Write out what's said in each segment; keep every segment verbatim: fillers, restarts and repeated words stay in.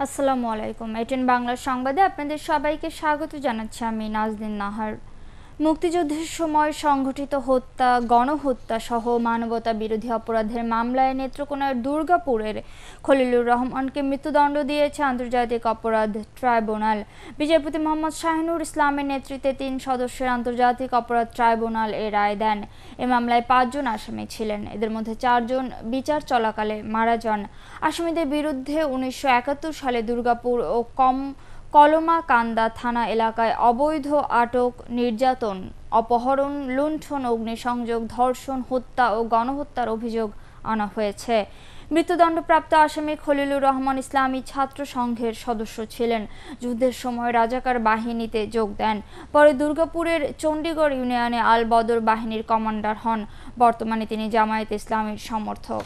আসসালামু আলাইকুম। এটিএন বাংলা সংবাদে আপনাদের সবাইকে স্বাগত জানাচ্ছি আমি নাজনিন নাহার। মুক্তিযুদ্ধের সময় সংঘটিত হত্যা, গণহত্যা সহ মানবতা বিরোধী অপরাধের মামলায় নেত্রকোনার দুর্গাপুরের খলিলুর রহমানকে মৃত্যুদণ্ড দিয়েছে আন্তর্জাতিক অপরাধ ট্রাইব্যুনাল। বিচারপতি মোহাম্মদ শাহিনুর ইসলামের নেতৃত্বে তিন সদস্যের আন্তর্জাতিক অপরাধ ট্রাইব্যুনাল এ রায় দেন। এ মামলায় পাঁচজন আসামি ছিলেন, এদের মধ্যে চারজন বিচার চলাকালে মারা যান। আসামিদের বিরুদ্ধে উনিশশো একাত্তর সালে দুর্গাপুর ও কম কলমাকান্দা থানা এলাকায় অবৈধ আটক, নির্যাতন, অপহরণ, লুণ্ঠন, অগ্নিসংযোগ, ধর্ষণ, হত্যা ও গণহত্যার অভিযোগ আনা হয়েছে। মৃত্যুদণ্ডপ্রাপ্ত আসামি খলিলুর রহমান ইসলামী ছাত্র সংঘের সদস্য ছিলেন। যুদ্ধের সময় রাজাকার বাহিনীতে যোগ দেন। পরে দুর্গাপুরের চণ্ডীগড় ইউনিয়নে আল বদর বাহিনীর কমান্ডার হন। বর্তমানে তিনি জামায়াতে ইসলামীর সমর্থক।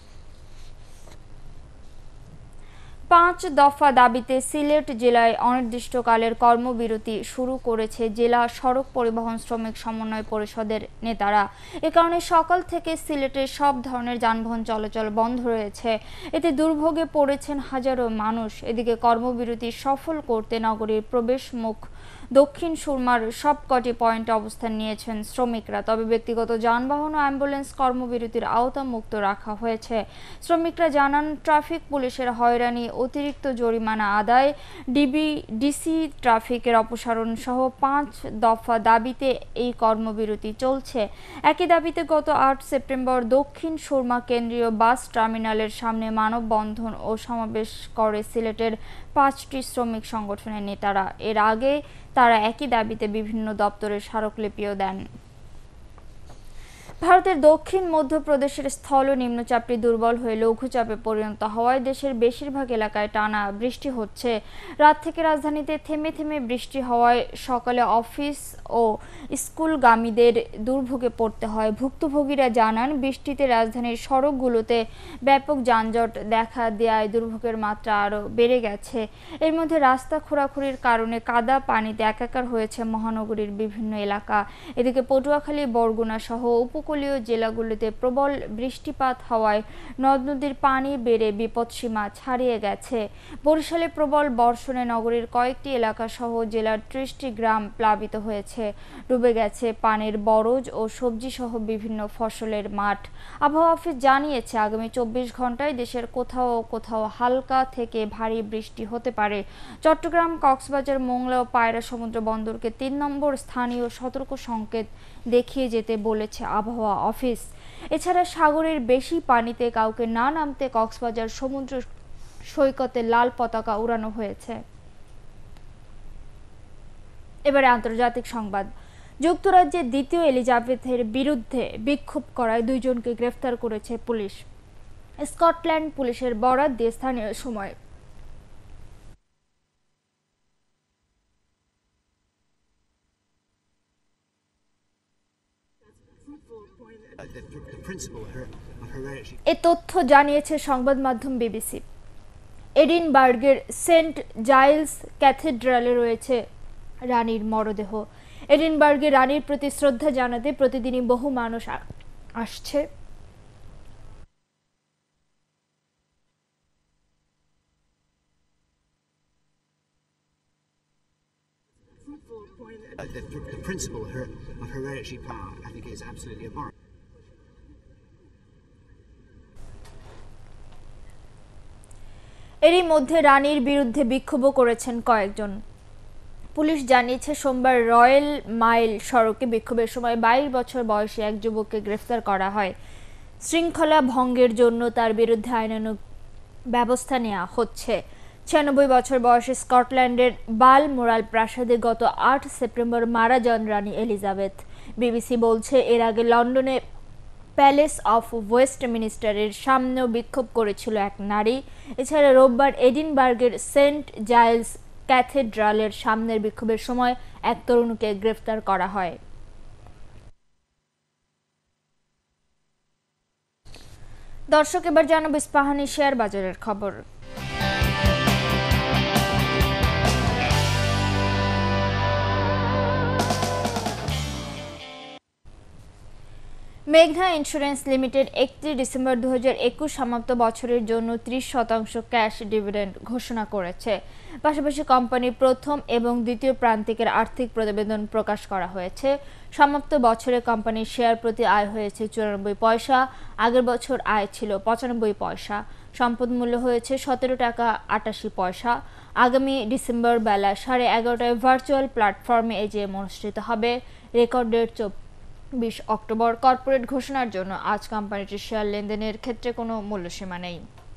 পাঁচ দফা দাবিতে সিলেট জেলায় অনির্দিষ্টকালের কর্মবিরতি শুরু করেছে জেলা সড়ক পরিবহন শ্রমিক সমন্বয় পরিষদের নেতারা। এ কারণে সকাল থেকে সিলেটের সব ধরনের যানবাহন চলাচল বন্ধ রয়েছে। এতে দুর্ভোগে পড়েছেন হাজারো মানুষ। এদিকে কর্মবিরতি সফল করতে নগরীর প্রবেশ মুখ দক্ষিণ সুরমার সবকটি পয়েন্টে অবস্থান নিয়েছেন শ্রমিকরা। তবে ব্যক্তিগত যানবাহন ও অ্যাম্বুলেন্স কর্মবিরতির আওতামুক্ত রাখা হয়েছে। শ্রমিকরা জানান, ট্রাফিক পুলিশের হয়রানি, অতিরিক্ত জরিমানা আদায়, ডিবি ডিসি ট্রাফিকের অপসারণ সহ পাঁচ দফা দাবিতে এই কর্মবিরতি চলছে। একই দাবিতে গত আট সেপ্টেম্বর দক্ষিণ সুরমা কেন্দ্রীয় বাস টার্মিনালের সামনে মানববন্ধন ও সমাবেশ করে সিলেটের পাঁচটি শ্রমিক সংগঠনের নেতারা। এর আগে তারা একই দাবিতে বিভিন্ন দপ্তরে স্মারকলিপিও দেন। ভারতের দক্ষিণ মধ্যপ্রদেশের স্থল নিম্নচাপটি দুর্বল হয়ে লঘুচাপে পরিণত হওয়ায় দেশের বেশিরভাগ এলাকায় টানা বৃষ্টি হচ্ছে। রাত থেকে রাজধানীতে থেমে থেমে বৃষ্টি হওয়ায় সকালে অফিস ও স্কুলগামীদের দুর্ভোগে পড়তে হয়। ভুক্তভোগীরা জানান, বৃষ্টিতে রাজধানীর সড়কগুলোতে ব্যাপক যানজট দেখা দেয়ায় দুর্ভোগের মাত্রা আরও বেড়ে গেছে। এর মধ্যে রাস্তা খোঁড়াখুড়ির কারণে কাদা পানিতে একাকার হয়েছে মহানগরীর বিভিন্ন এলাকা। এদিকে পটুয়াখালী, বরগুনা সহ উপকূলীয় জেলাগুলিতে প্রবল বৃষ্টিপাত হওয়ায় নদ নদীর পানি বেড়ে বিপদসীমা ছাড়িয়ে গেছে। বরিশালে প্রবল বর্ষণে নগরীর কয়েকটি এলাকা সহ জেলার ত্রিশটি গ্রাম প্লাবিত হয়েছে। ডুবে গেছে পানির বরজ ও সবজি সহ বিভিন্ন ফসলের মাঠ। আবহাওয়া অফিস জানিয়েছে, আগামী চব্বিশ ঘন্টায় দেশের কোথাও কোথাও হালকা থেকে ভারী বৃষ্টি হতে পারে। চট্টগ্রাম, কক্সবাজার, মোংলা ও পায়রা সমুদ্র বন্দরকে তিন নম্বর স্থানীয় সতর্ক সংকেত দেখিয়ে যেতে বলেছে আবহাওয়া অফিস। এছাড়া সাগরের বেশি পানিতে কাউকে না নামতে কক্সবাজার সমুদ্র সৈকতে লাল পতাকা উড়ানো হয়েছে। এবারে আন্তর্জাতিক সংবাদ। যুক্তরাজ্যের দ্বিতীয় এলিজাবেথের বিরুদ্ধে বিক্ষোভ করায় দুইজনকে গ্রেফতার করেছে পুলিশ। স্কটল্যান্ড পুলিশের বরাত দিয়ে স্থানীয় সময় এ তথ্য জানিয়েছে সংবাদ মাধ্যম বিবিসি। এডিনবার্গের সেন্ট জাইলস ক্যাথেড্রালে রয়েছে রানীর মরদেহ। এডিনবার্গে রানীর প্রতি শ্রদ্ধা জানাতে প্রতিদিনই বহু মানুষ আসছে। এরই মধ্যে রানীর বিরুদ্ধে বিক্ষোভ করেছেন কয়েকজন। পুলিশ জানিয়েছে, সোমবার রয়্যাল মাইল সড়কে বিক্ষোভের সময় বাইশ বছর বয়সী এক যুবককে গ্রেফতার করা হয়। শৃঙ্খলা ভঙ্গের জন্য তার বিরুদ্ধে আইনানুগ ব্যবস্থা নেওয়া হচ্ছে। ছিয়ানব্বই বছর বয়সী স্কটল্যান্ডের বালমোরাল প্রাসাদে গত আট সেপ্টেম্বর মারা যান রানী এলিজাবেথ। বিবিসি বলছে, এর আগে লন্ডনে প্যালেস অফ ওয়েস্টমিনিস্টারের সামনেও বিক্ষোভ করেছিল এক নারী। এছাড়া রোববার এডিনবার্গের সেন্ট জাইলস ক্যাথেড্রালের সামনের বিক্ষোভের সময় এক তরুণীকে গ্রেফতার করা হয়। দর্শক, এবার জানাবো ইস্পাহানি শেয়ার বাজারের খবর। মেঘনা ইন্স্যুরেন্স লিমিটেড একত্রিশ ডিসেম্বর দুই হাজার একুশ সমাপ্ত বছরের জন্য ত্রিশ শতাংশ ক্যাশ ডিভিডেন্ড ঘোষণা করেছে। পাশাপাশি কোম্পানির প্রথম এবং দ্বিতীয় প্রান্তিকের আর্থিক প্রতিবেদন প্রকাশ করা হয়েছে। সমাপ্ত বছরে কোম্পানির শেয়ার প্রতি আয় হয়েছে চুরানব্বই পয়সা, আগের বছর আয় ছিল পঁচানব্বই পয়সা। সম্পদ মূল্য হয়েছে সতেরো টাকা আটাশি পয়সা। আগামী ডিসেম্বর বেলা সাড়ে এগারোটায় ভার্চুয়াল প্ল্যাটফর্মে এজিএম অনুষ্ঠিত হবে। রেকর্ড ডেট বিশ অক্টোবর। কর্পোরেট ঘোষণার জন্য আজ কোম্পানিটির শেয়ার লেনদেনের ক্ষেত্রে কোনো মূল্যসীমা নেই।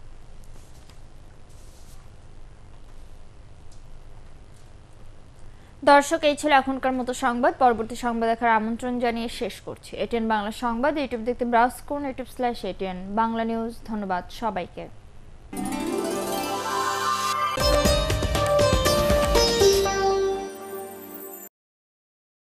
দর্শক, এই ছিল এখনকার মতো সংবাদ। পরবর্তী সংবাদ দেখার আমন্ত্রণ জানিয়ে শেষ করছি। এটিএন বাংলা সংবাদ ইউটিউব দেখতে ব্রাউজ করুন YouTube slash ATN Bangla news. ধন্যবাদ সবাইকে।